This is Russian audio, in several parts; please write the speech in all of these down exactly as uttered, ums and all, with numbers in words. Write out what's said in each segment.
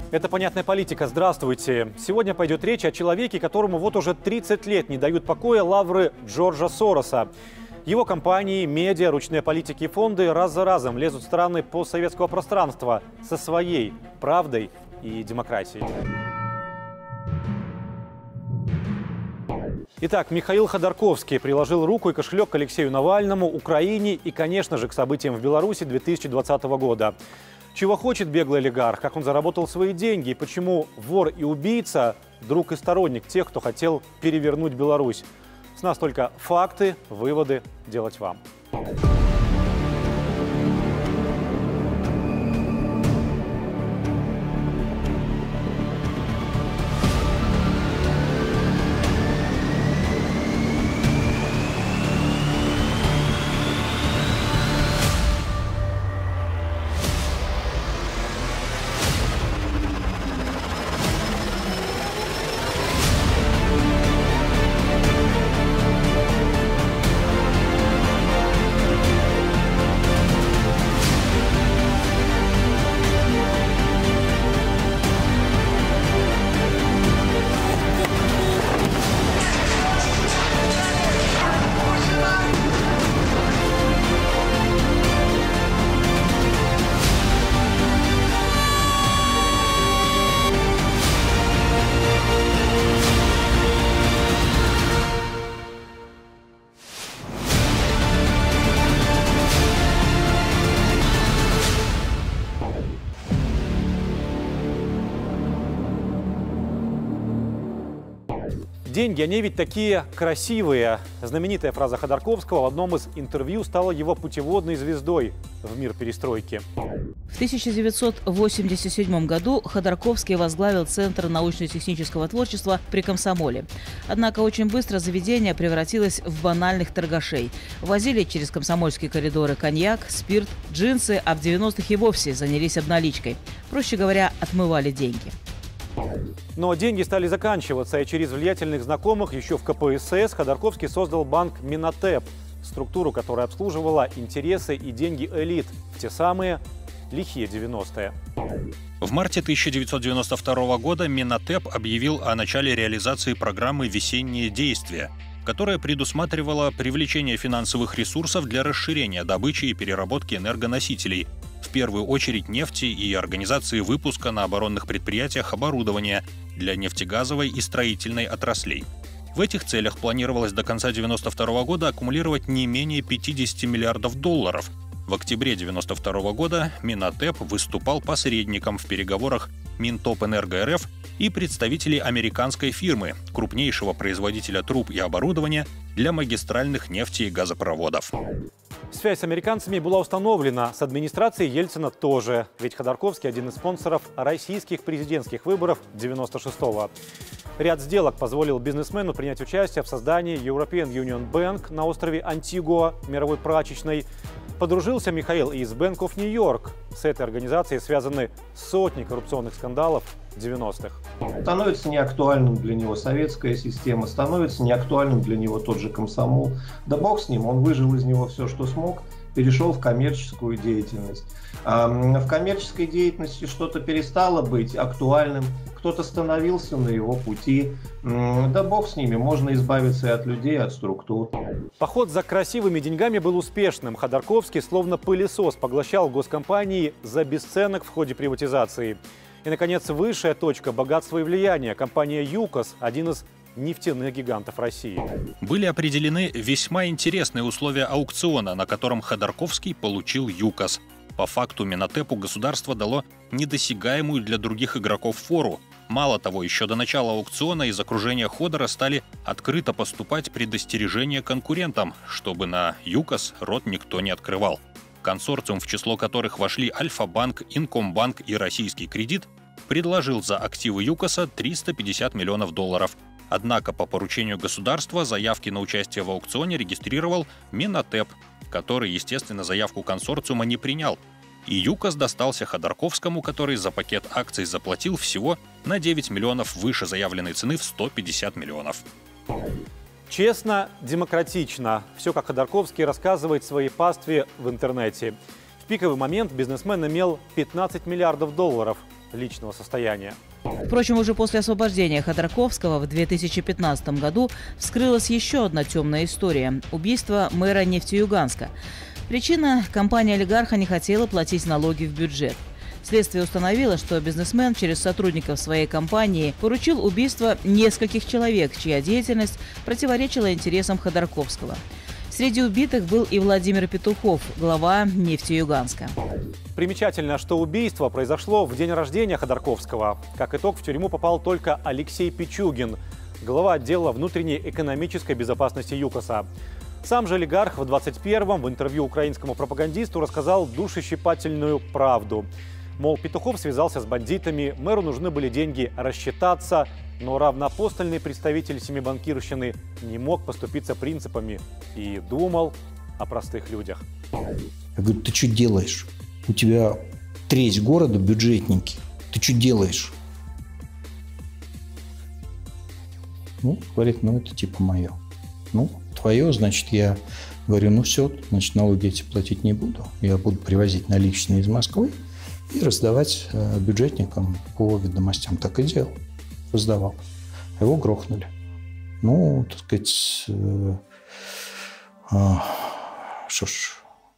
Это «Понятная политика». Здравствуйте. Сегодня пойдет речь о человеке, которому вот уже тридцать лет не дают покоя лавры Джорджа Сороса. Его компании, медиа, ручные политики и фонды раз за разом лезут в страны постсоветского пространства со своей правдой и демократией. Итак, Михаил Ходорковский приложил руку и кошелек к Алексею Навальному, Украине и, конечно же, к событиям в Беларуси две тысячи двадцатого года. Чего хочет беглый олигарх, как он заработал свои деньги и почему вор и убийца – друг и сторонник тех, кто хотел перевернуть Беларусь. С нас только факты, выводы делать вам. Деньги, они ведь такие красивые. Знаменитая фраза Ходорковского в одном из интервью стала его путеводной звездой в мир перестройки. В тысяча девятьсот восемьдесят седьмом году Ходорковский возглавил Центр научно-технического творчества при Комсомоле. Однако очень быстро заведение превратилось в банальных торгашей. Возили через комсомольские коридоры коньяк, спирт, джинсы, а в девяностых и вовсе занялись обналичкой. Проще говоря, отмывали деньги. Но деньги стали заканчиваться, и через влиятельных знакомых еще в ка пэ эс эс Ходорковский создал банк «Минотеп», структуру, которая обслуживала интересы и деньги элит в те самые лихие девяностые. В марте тысяча девятьсот девяносто второго года Минотеп объявил о начале реализации программы «Весенние действия», которая предусматривала привлечение финансовых ресурсов для расширения добычи и переработки энергоносителей, в первую очередь нефти и организации выпуска на оборонных предприятиях оборудования для нефтегазовой и строительной отраслей. В этих целях планировалось до конца девяносто второго года аккумулировать не менее пятидесяти миллиардов долларов. В октябре девяносто второго года Минотеп выступал посредником в переговорах Минтопэнерго эр эф и представителей американской фирмы, крупнейшего производителя труб и оборудования для магистральных нефти- и газопроводов. Связь с американцами была установлена, с администрацией Ельцина тоже. Ведь Ходорковский – один из спонсоров российских президентских выборов девяносто шестого. Ряд сделок позволил бизнесмену принять участие в создании European Union Bank на острове Антигуа, мировой прачечной. Подружился Михаил и с Bank of New York. С этой организацией связаны сотни коррупционных скандалов девяностых. Становится неактуальным для него советская система, становится неактуальным для него тот же комсомол. Да бог с ним, он выжил из него все, что смог, перешел в коммерческую деятельность. В коммерческой деятельности что-то перестало быть актуальным, кто-то становился на его пути. Да бог с ними, можно избавиться и от людей, и от структур. Поход за красивыми деньгами был успешным. Ходорковский словно пылесос поглощал госкомпании за бесценок в ходе приватизации. И, наконец, высшая точка богатства и влияния – компания «ЮКОС», один из нефтяных гигантов России. Были определены весьма интересные условия аукциона, на котором Ходорковский получил ЮКОС. По факту Минотепу государство дало недосягаемую для других игроков фору. Мало того, еще до начала аукциона из окружения Ходора стали открыто поступать предостережения конкурентам, чтобы на ЮКОС рот никто не открывал. Консорциум, в число которых вошли Альфа-банк, Инкомбанк и Российский кредит, предложил за активы ЮКОСа триста пятьдесят миллионов долларов. Однако по поручению государства заявки на участие в аукционе регистрировал Минотеп, который, естественно, заявку консорциума не принял. И ЮКОС достался Ходорковскому, который за пакет акций заплатил всего на девять миллионов выше заявленной цены в сто пятьдесят миллионов. Честно, демократично. Все, как Ходорковский рассказывает своей пастве в интернете. В пиковый момент бизнесмен имел пятнадцать миллиардов долларов. личного состояния. Впрочем, уже после освобождения Ходорковского в две тысячи пятнадцатом году вскрылась еще одна темная история – убийство мэра Нефтеюганска. Причина – компания олигарха не хотела платить налоги в бюджет. Следствие установило, что бизнесмен через сотрудников своей компании поручил убийство нескольких человек, чья деятельность противоречила интересам Ходорковского. Среди убитых был и Владимир Петухов, глава Нефтеюганска. Примечательно, что убийство произошло в день рождения Ходорковского. Как итог, в тюрьму попал только Алексей Пичугин, глава отдела внутренней экономической безопасности ЮКОСа. Сам же олигарх в двадцать первом в интервью украинскому пропагандисту рассказал душещипательную правду. Мол, Петухов связался с бандитами, мэру нужны были деньги рассчитаться, но равноапостольный представитель семибанкирщины не мог поступиться принципами и думал о простых людях. Я говорю, ты что делаешь? У тебя треть города бюджетники. Ты что делаешь? Ну, говорит, ну это типа мое. Ну, твое, значит, я говорю, ну все, значит, налоги эти платить не буду. Я буду привозить наличные из Москвы и раздавать э, бюджетникам по ведомостям. Так и делал. Раздавал. Его грохнули. Ну, так сказать, э, э, что ж.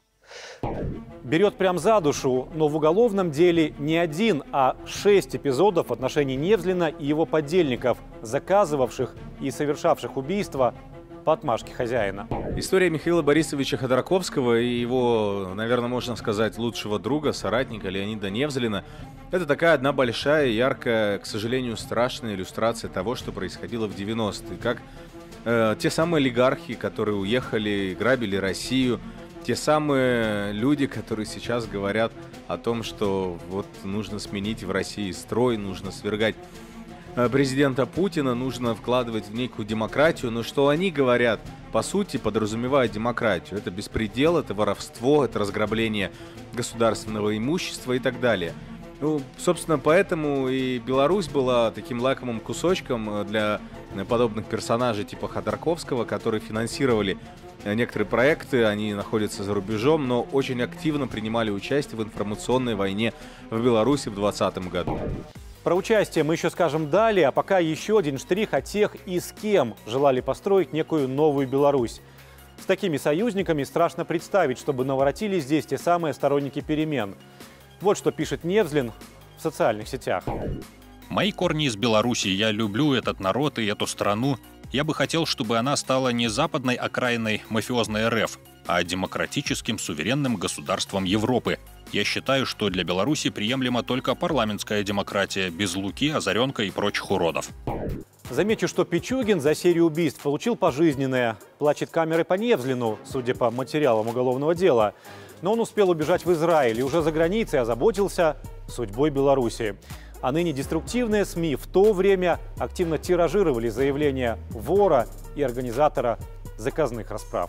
Берет прям за душу, но в уголовном деле не один, а шесть эпизодов в отношении Невзлина и его подельников, заказывавших и совершавших убийства по отмашке хозяина. История Михаила Борисовича Ходорковского и его, наверное, можно сказать, лучшего друга, соратника Леонида Невзлина – это такая одна большая, яркая, к сожалению, страшная иллюстрация того, что происходило в девяностые. Как э, те самые олигархи, которые уехали, грабили Россию, те самые люди, которые сейчас говорят о том, что вот нужно сменить в России строй, нужно свергать президента Путина, нужно вкладывать в некую демократию, но что они говорят, по сути, подразумевая демократию. Это беспредел, это воровство, это разграбление государственного имущества и так далее. Ну, собственно, поэтому и Беларусь была таким лакомым кусочком для подобных персонажей типа Ходорковского, которые финансировали некоторые проекты, они находятся за рубежом, но очень активно принимали участие в информационной войне в Беларуси в двадцатом году. Про участие мы еще скажем далее, а пока еще один штрих о тех и с кем желали построить некую новую Беларусь. С такими союзниками страшно представить, чтобы наворотили здесь те самые сторонники перемен. Вот что пишет Невзлин в социальных сетях. Мои корни из Беларуси, я люблю этот народ и эту страну. Я бы хотел, чтобы она стала не западной окраиной мафиозной РФ, а демократическим суверенным государством Европы. Я считаю, что для Беларуси приемлема только парламентская демократия, без Луки, Озаренка и прочих уродов. Замечу, что Пичугин за серию убийств получил пожизненное. Плачет камерой по Невзлину, судя по материалам уголовного дела. Но он успел убежать в Израиль и уже за границей озаботился судьбой Беларуси. А ныне деструктивные СМИ в то время активно тиражировали заявления вора и организатора заказных расправ.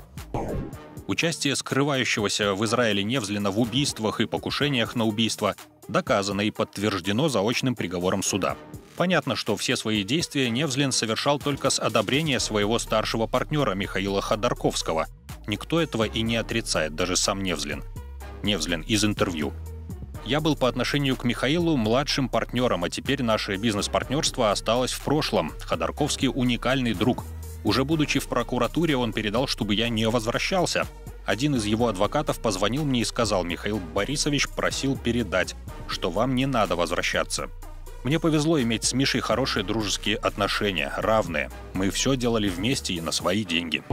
Участие скрывающегося в Израиле Невзлина в убийствах и покушениях на убийство доказано и подтверждено заочным приговором суда. Понятно, что все свои действия Невзлин совершал только с одобрения своего старшего партнера Михаила Ходорковского. Никто этого и не отрицает, даже сам Невзлин. Невзлин из интервью. «Я был по отношению к Михаилу младшим партнером, а теперь наше бизнес-партнерство осталось в прошлом. Ходорковский уникальный друг. Уже будучи в прокуратуре, он передал, чтобы я не возвращался. Один из его адвокатов позвонил мне и сказал: Михаил Борисович просил передать, что вам не надо возвращаться. Мне повезло иметь с Мишей хорошие дружеские отношения, равные. Мы все делали вместе и на свои деньги».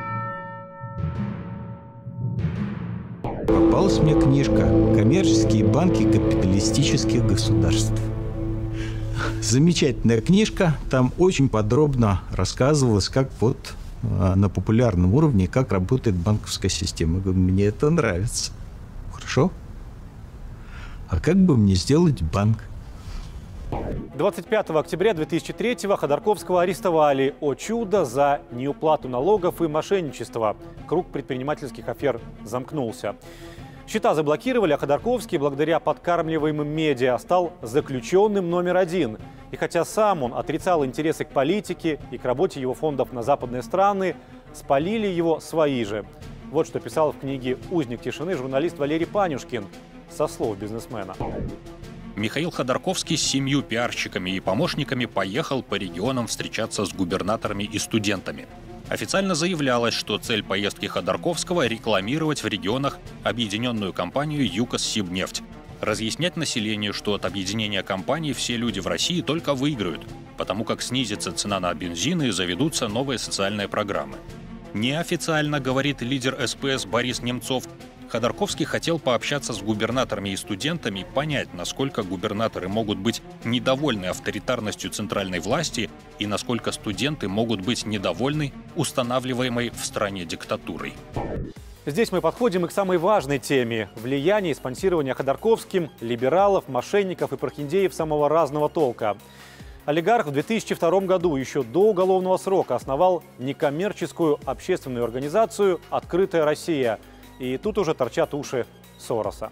Попалась мне книжка «Коммерческие банки капиталистических государств». Замечательная книжка, там очень подробно рассказывалось, как вот на популярном уровне, как работает банковская система. Я говорю, мне это нравится. Хорошо. А как бы мне сделать банк? двадцать пятого октября две тысячи третьего Ходорковского арестовали, о чудо, за неуплату налогов и мошенничество. Круг предпринимательских афер замкнулся. Счета заблокировали, а Ходорковский, благодаря подкармливаемым медиа, стал заключенным номер один. И хотя сам он отрицал интересы к политике и к работе его фондов на западные страны, спалили его свои же. Вот что писал в книге «Узник тишины» журналист Валерий Панюшкин со слов бизнесмена. Михаил Ходорковский с семью пиарщиками и помощниками поехал по регионам встречаться с губернаторами и студентами. Официально заявлялось, что цель поездки Ходорковского – рекламировать в регионах объединенную компанию «ЮКОС-Сибнефть». Разъяснять населению, что от объединения компаний все люди в России только выиграют, потому как снизится цена на бензин и заведутся новые социальные программы. Неофициально, говорит лидер эс пэ эс Борис Немцов, Ходорковский хотел пообщаться с губернаторами и студентами, понять, насколько губернаторы могут быть недовольны авторитарностью центральной власти и насколько студенты могут быть недовольны устанавливаемой в стране диктатурой. Здесь мы подходим и к самой важной теме – влияние и спонсирование Ходорковским либералов, мошенников и прохиндеев самого разного толка. Олигарх в две тысячи втором году, еще до уголовного срока, основал некоммерческую общественную организацию «Открытая Россия». И тут уже торчат уши Сороса.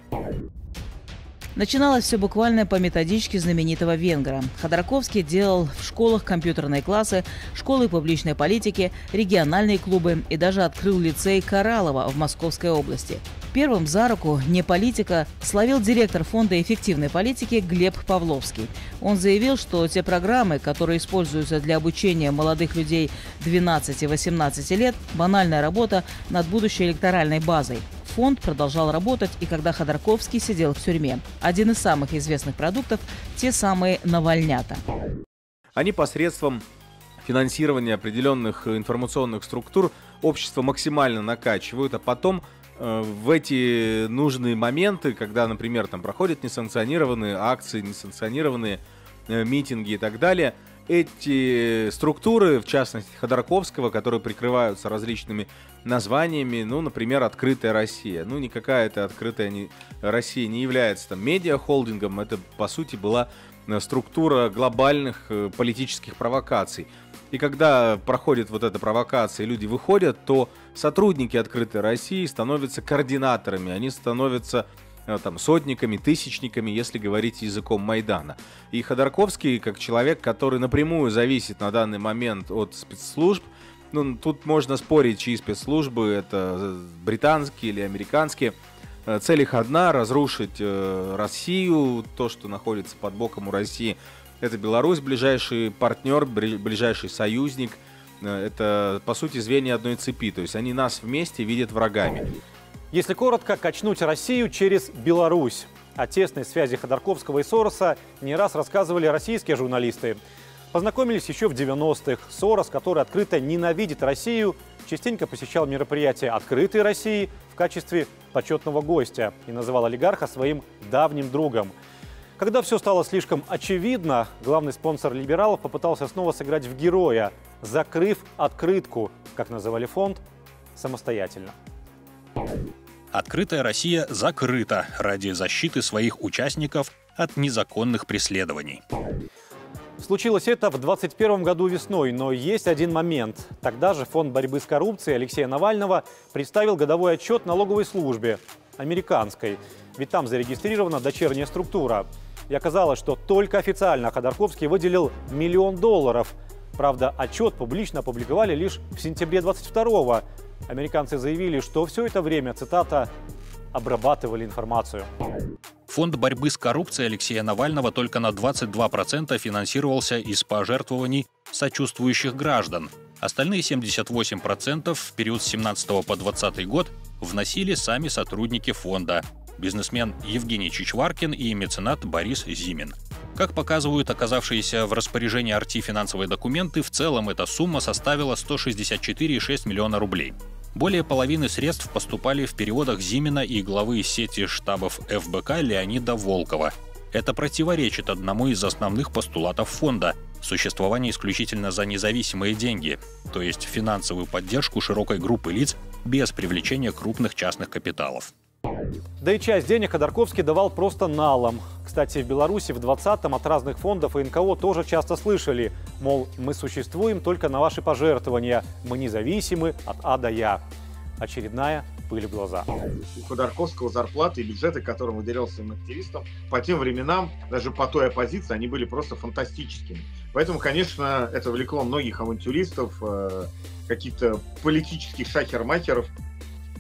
Начиналось все буквально по методичке знаменитого венгра. Ходорковский делал в школах компьютерные классы, школы публичной политики, региональные клубы и даже открыл лицей Кораллова в Московской области. Первым за руку не политика словил директор фонда эффективной политики Глеб Павловский. Он заявил, что те программы, которые используются для обучения молодых людей двенадцати-восемнадцати лет, банальная работа над будущей электоральной базой. Фонд продолжал работать и когда Ходорковский сидел в тюрьме. Один из самых известных продуктов – те самые «Навальнята». Они посредством финансирования определенных информационных структур общество максимально накачивают, а потом э, в эти нужные моменты, когда, например, там проходят несанкционированные акции, несанкционированные э, митинги и так далее, эти структуры, в частности Ходорковского, которые прикрываются различными названиями, ну, например, «Открытая Россия». Ну, никакая это «Открытая не... Россия» не является там медиахолдингом, это, по сути, была структура глобальных э, политических провокаций. И когда проходит вот эта провокация, и люди выходят, то сотрудники «Открытой России» становятся координаторами, они становятся там, сотниками, тысячниками, если говорить языком Майдана. И Ходорковский, как человек, который напрямую зависит на данный момент от спецслужб, ну, тут можно спорить, чьи спецслужбы, это британские или американские. Цель их одна — разрушить э, Россию, то, что находится под боком у России. Это Беларусь, ближайший партнер, ближайший союзник. Это, по сути, звенья одной цепи. То есть они нас вместе видят врагами. Если коротко, качнуть Россию через Беларусь. О тесной связи Ходорковского и Сороса не раз рассказывали российские журналисты. Познакомились еще в девяностых. Сорос, который открыто ненавидит Россию, частенько посещал мероприятия «Открытой России» в качестве почетного гостя и называл олигарха своим давним другом. Когда все стало слишком очевидно, главный спонсор либералов попытался снова сыграть в героя, закрыв открытку, как называли фонд, самостоятельно. «Открытая Россия» закрыта ради защиты своих участников от незаконных преследований. Случилось это в двадцать первом году весной, но есть один момент. Тогда же Фонд борьбы с коррупцией Алексея Навального представил годовой отчет налоговой службе, американской, ведь там зарегистрирована дочерняя структура. И оказалось, что только официально Ходорковский выделил миллион долларов. Правда, отчет публично опубликовали лишь в сентябре двадцать второго. Американцы заявили, что все это время, цитата, обрабатывали информацию. Фонд борьбы с коррупцией Алексея Навального только на двадцать два процента финансировался из пожертвований сочувствующих граждан. Остальные семьдесят восемь процентов в период с семнадцатого по двадцатый год вносили сами сотрудники фонда. Бизнесмен Евгений Чичваркин и меценат Борис Зимин. Как показывают оказавшиеся в распоряжении Арти финансовые документы, в целом эта сумма составила сто шестьдесят четыре целых шесть десятых миллиона рублей. Более половины средств поступали в переводах Зимина и главы сети штабов эф бэ ка Леонида Волкова. Это противоречит одному из основных постулатов фонда – существование исключительно за независимые деньги, то есть финансовую поддержку широкой группы лиц без привлечения крупных частных капиталов. Да и часть денег Ходорковский давал просто налом. Кстати, в Беларуси в двадцатом от разных фондов и эн ка о тоже часто слышали, мол, мы существуем только на ваши пожертвования, мы независимы от А до Я. Очередная пыль в глаза. У Ходорковского зарплаты и бюджеты, которым выделялся активистам, по тем временам, даже по той оппозиции, они были просто фантастическими. Поэтому, конечно, это влекло многих авантюристов, каких-то политических шахер-махеров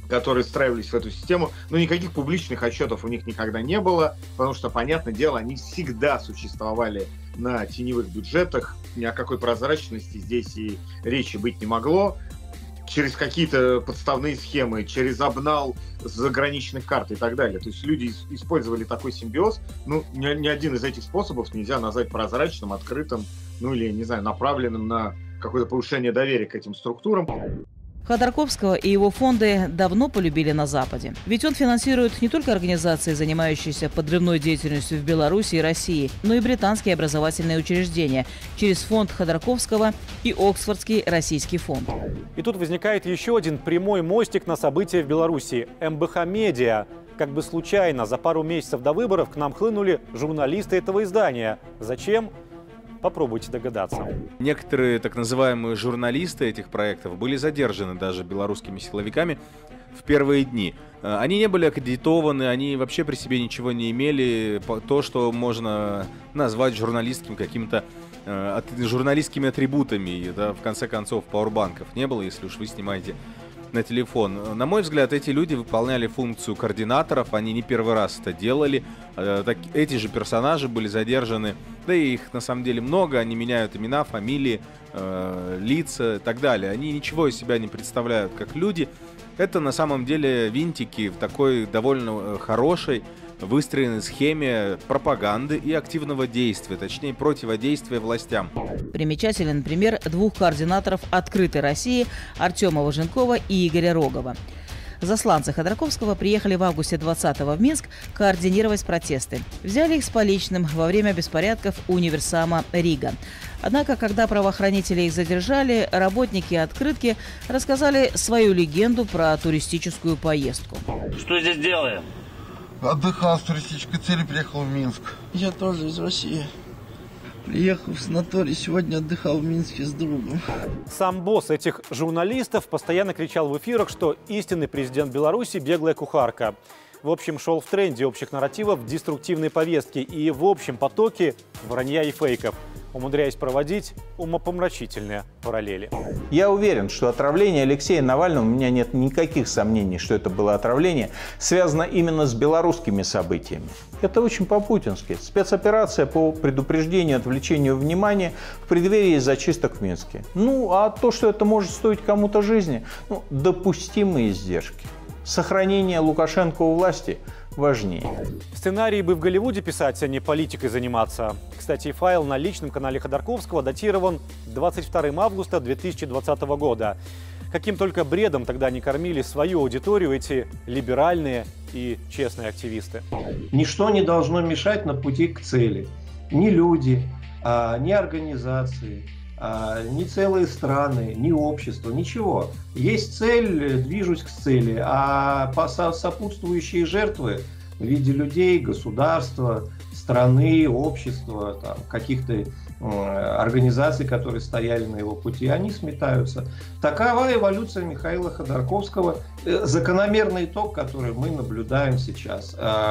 которые встраивались в эту систему, но никаких публичных отчетов у них никогда не было, потому что, понятное дело, они всегда существовали на теневых бюджетах, ни о какой прозрачности здесь и речи быть не могло. Через какие-то подставные схемы, через обнал заграничных карт и так далее. То есть люди использовали такой симбиоз. Ну, ни, ни один из этих способов нельзя назвать прозрачным, открытым, ну или, не знаю, направленным на какое-то повышение доверия к этим структурам. Ходорковского и его фонды давно полюбили на Западе. Ведь он финансирует не только организации, занимающиеся подрывной деятельностью в Беларуси и России, но и британские образовательные учреждения через фонд Ходорковского и Оксфордский российский фонд. И тут возникает еще один прямой мостик на события в Беларуси – эм бэ ха Медиа. Как бы случайно за пару месяцев до выборов к нам хлынули журналисты этого издания. Зачем? Попробуйте догадаться. Некоторые так называемые журналисты этих проектов были задержаны даже белорусскими силовиками в первые дни. Они не были аккредитованы, они вообще при себе ничего не имели. То, что можно назвать журналистским каким-то э, журналистскими атрибутами, да, в конце концов, пауэрбанков не было, если уж вы снимаете на телефон. На мой взгляд, эти люди выполняли функцию координаторов, они не первый раз это делали. Эти же персонажи были задержаны, да и их на самом деле много, они меняют имена, фамилии, э, лица и так далее. Они ничего из себя не представляют как люди. Это на самом деле винтики в такой довольно хорошей выстроенной схеме пропаганды и активного действия, точнее противодействия властям. Примечателен пример двух координаторов «Открытой России» Артема Важенкова и Игоря Рогова. Засланцы Ходорковского приехали в августе двадцатого в Минск координировать протесты. Взяли их с поличным во время беспорядков универсама Рига. Однако, когда правоохранители их задержали, работники «Открытки» рассказали свою легенду про туристическую поездку. Что здесь делаем? Отдыхал с туристической целью, приехал в Минск. Я тоже из России. Приехал в санаторий, сегодня отдыхал в Минске с другом. Сам босс этих журналистов постоянно кричал в эфирах, что истинный президент Беларуси – беглая кухарка. В общем, шел в тренде общих нарративов деструктивной повестки и в общем потоке вранья и фейков, умудряясь проводить умопомрачительные параллели. Я уверен, что отравление Алексея Навального, у меня нет никаких сомнений, что это было отравление, связано именно с белорусскими событиями. Это очень по-путински. Спецоперация по предупреждению, отвлечению внимания в преддверии зачисток в Минске. Ну, а то, что это может стоить кому-то жизни, ну, допустимые издержки. Сохранение Лукашенко у власти важнее. Сценарий бы в Голливуде писать, а не политикой заниматься. Кстати, файл на личном канале Ходорковского датирован двадцать вторым августа две тысячи двадцатого года. Каким только бредом тогда не кормили свою аудиторию эти либеральные и честные активисты. Ничто не должно мешать на пути к цели. Ни люди, а, ни организации, а, ни целые страны, ни общество, ничего. Есть цель, движусь к цели, а сопутствующие жертвы в виде людей, государства, страны, общества, там, каких-то организаций, которые стояли на его пути, они сметаются. Такова эволюция Михаила Ходорковского, закономерный итог, который мы наблюдаем сейчас.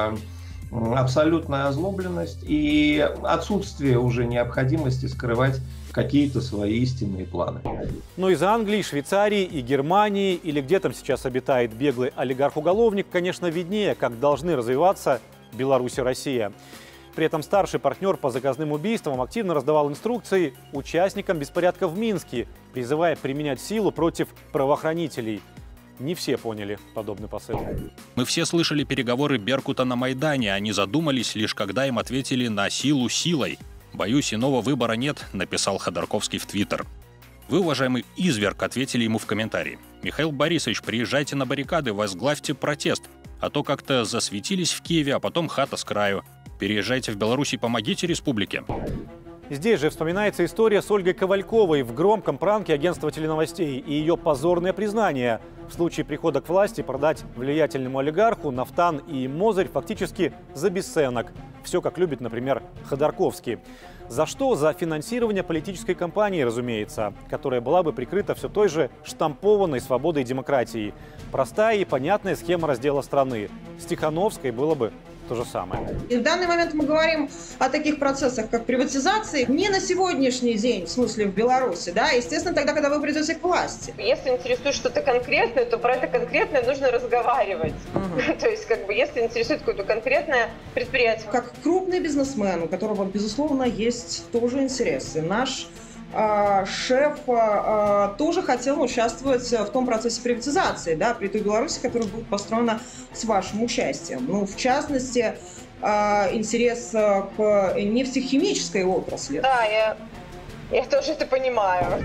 Абсолютная озлобленность и отсутствие уже необходимости скрывать какие-то свои истинные планы. Но из Англии, Швейцарии и Германии, или где там сейчас обитает беглый олигарх-уголовник, конечно, виднее, как должны развиваться Беларусь и Россия. При этом старший партнер по заказным убийствам активно раздавал инструкции участникам беспорядков в Минске, призывая применять силу против правоохранителей. Не все поняли подобный посыл. Мы все слышали переговоры Беркута на Майдане, они задумались лишь когда им ответили на силу силой. «Боюсь, иного выбора нет», — написал Ходорковский в Твиттер. Вы, уважаемый изверг, ответили ему в комментарии. «Михаил Борисович, приезжайте на баррикады, возглавьте протест, а то как-то засветились в Киеве, а потом хата с краю. Переезжайте в Беларусь и помогите республике». Здесь же вспоминается история с Ольгой Ковальковой в громком пранке агентства теленовостей и ее позорное признание. В случае прихода к власти продать влиятельному олигарху нафтан и Мозырь фактически за бесценок. Все, как любит, например, Ходорковский. За что? За финансирование политической кампании, разумеется, которая была бы прикрыта все той же штампованной свободой и демократией. Простая и понятная схема раздела страны. С Тихановской было бы то же самое. И в данный момент мы говорим о таких процессах, как приватизация, не на сегодняшний день, в смысле в Беларуси, да, естественно, тогда, когда вы придете к власти. Если интересует что-то конкретное, то про это конкретное нужно разговаривать. Uh-huh. То есть, как бы, если интересует какое-то конкретное предприятие. Как крупный бизнесмен, у которого, безусловно, есть тоже интересы, наш э, шеф э, тоже хотел участвовать в том процессе приватизации, да, при той Беларуси, которая будет построена с вашим участием. Ну, в частности, э, интерес к нефтехимической отрасли. Да, я, я тоже это понимаю.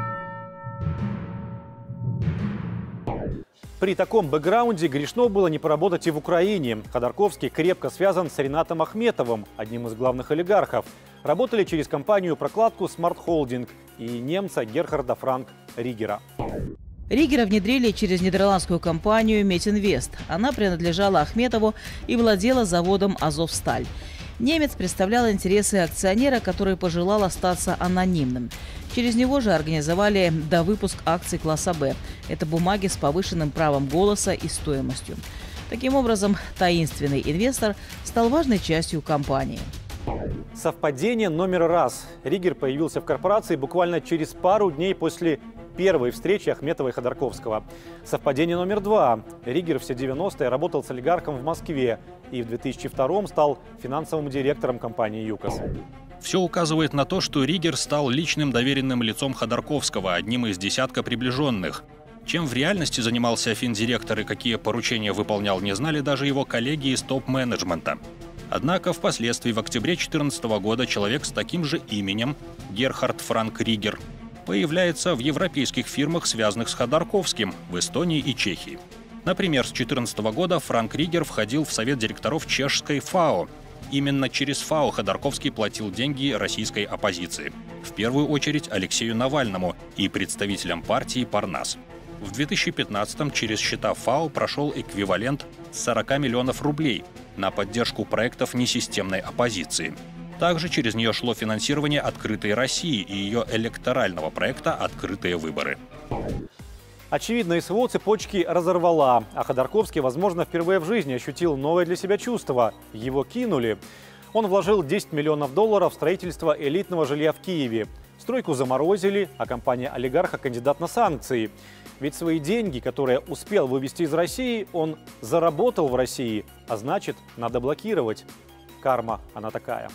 При таком бэкграунде грешно было не поработать и в Украине. Ходорковский крепко связан с Ринатом Ахметовым, одним из главных олигархов. Работали через компанию-прокладку Smart Holding и немца Герхарда Франк Ригера. Ригера внедрили через нидерландскую компанию Метинвест. Она принадлежала Ахметову и владела заводом «Азовсталь». Немец представлял интересы акционера, который пожелал остаться анонимным. Через него же организовали довыпуск акций класса «Б». Это бумаги с повышенным правом голоса и стоимостью. Таким образом, таинственный инвестор стал важной частью компании. Совпадение номер раз. Ригер появился в корпорации буквально через пару дней после первой встречи Ахметова и Ходорковского. Совпадение номер два. Ригер все девяностые работал с олигархом в Москве и в две тысячи втором стал финансовым директором компании «ЮКОС». Все указывает на то, что Ригер стал личным доверенным лицом Ходорковского, одним из десятка приближенных. Чем в реальности занимался финдиректор и какие поручения выполнял, не знали даже его коллеги из топ-менеджмента. Однако впоследствии в октябре две тысячи четырнадцатого года человек с таким же именем, Герхард Франк Ригер, появляется в европейских фирмах, связанных с Ходорковским, в Эстонии и Чехии. Например, с две тысячи четырнадцатого года Франк Ригер входил в совет директоров чешской ФАО. Именно через ФАО Ходорковский платил деньги российской оппозиции. В первую очередь Алексею Навальному и представителям партии Парнас. В две тысячи пятнадцатом через счета ФАО прошел эквивалент сорока миллионов рублей на поддержку проектов несистемной оппозиции. Также через нее шло финансирование «Открытой России» и ее электорального проекта «Открытые выборы». Очевидно, СВО цепочки разорвала, а Ходорковский, возможно, впервые в жизни ощутил новое для себя чувство. Его кинули. Он вложил десять миллионов долларов в строительство элитного жилья в Киеве. Стройку заморозили, а компания олигарха – кандидат на санкции. Ведь свои деньги, которые успел вывести из России, он заработал в России, а значит, надо блокировать. Карма, она такая.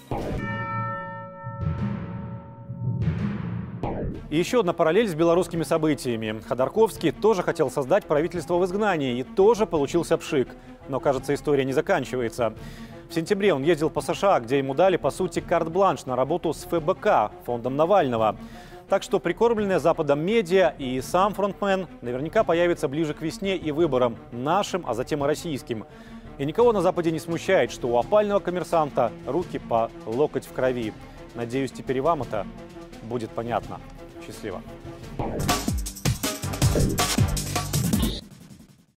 И еще одна параллель с белорусскими событиями. Ходорковский тоже хотел создать правительство в изгнании и тоже получился пшик. Но, кажется, история не заканчивается. В сентябре он ездил по США, где ему дали, по сути, карт-бланш на работу с ФБК, фондом Навального. Так что прикормленные Западом медиа и сам фронтмен наверняка появятся ближе к весне и выборам, нашим, а затем и российским. И никого на Западе не смущает, что у опального коммерсанта руки по локоть в крови. Надеюсь, теперь и вам это будет понятно. Счастливо.